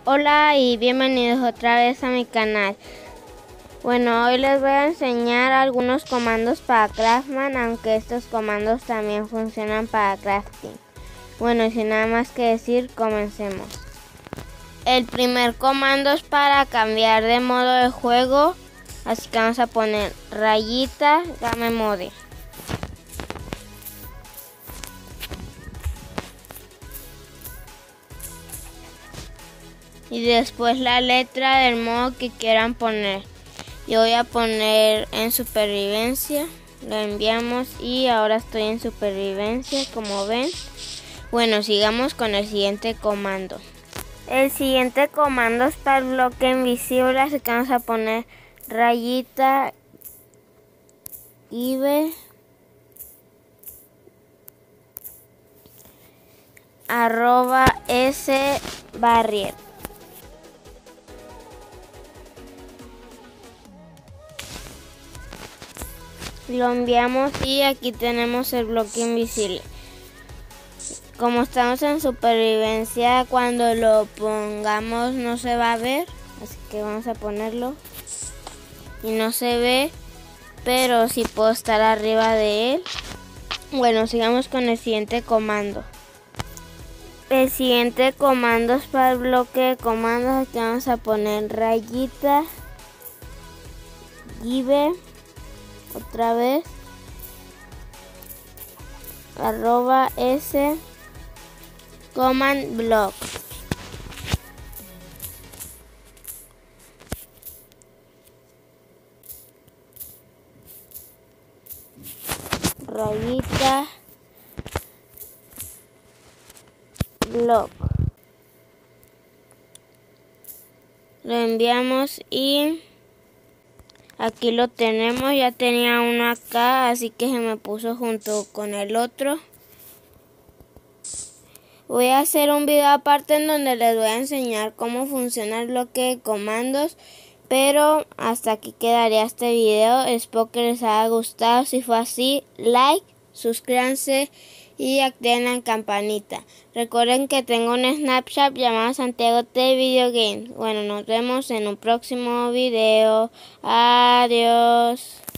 Hola y bienvenidos otra vez a mi canal. Bueno, hoy les voy a enseñar algunos comandos para Craftman, aunque estos comandos también funcionan para crafting. Bueno, y sin nada más que decir, comencemos. El primer comando es para cambiar de modo de juego, así que vamos a poner rayita game mode. Y después la letra del modo que quieran poner. Yo voy a poner en supervivencia, lo enviamos y ahora estoy en supervivencia, como ven. Bueno, sigamos con el siguiente comando. El siguiente comando es para el bloque invisible, así que vamos a poner rayita give @s barrier. Lo enviamos y aquí tenemos el bloque invisible. Como estamos en supervivencia, cuando lo pongamos no se va a ver, así que vamos a ponerlo y no se ve, pero sí puedo estar arriba de él. Bueno, sigamos con el siguiente comando. El siguiente comando es para el bloque de comandos, aquí vamos a poner rayita give otra vez @s command block. Rayita block. Lo enviamos y aquí lo tenemos. Ya tenía uno acá, así que se me puso junto con el otro. Voy a hacer un video aparte en donde les voy a enseñar cómo funciona el bloque de comandos, pero hasta aquí quedaría este video. Espero que les haya gustado. Si fue así, like, suscríbanse y activen la campanita. Recuerden que tengo un Snapchat llamado Santiago T Video Game. Bueno, nos vemos en un próximo video. Adiós.